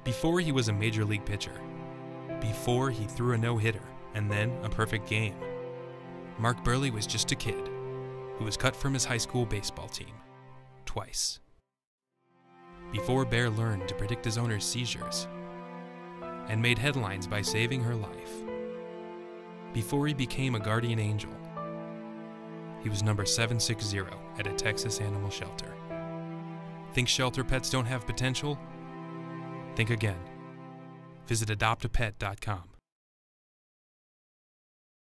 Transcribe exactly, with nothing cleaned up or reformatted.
Before he was a major league pitcher. Before he threw a no-hitter and then a perfect game. Mark Buehrle was just a kid who was cut from his high school baseball team twice. Before Bear learned to predict his owner's seizures and made headlines by saving her life. Before he became a guardian angel. He was number seven six zero at a Texas animal shelter. Think shelter pets don't have potential? Think again. Visit adopt a pet dot com.